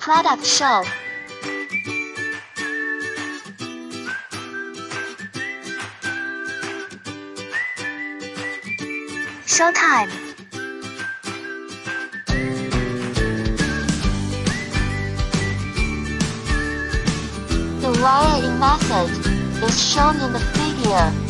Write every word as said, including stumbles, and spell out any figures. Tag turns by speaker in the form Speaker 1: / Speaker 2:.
Speaker 1: Product show. Showtime. The wiring method is shown in the figure.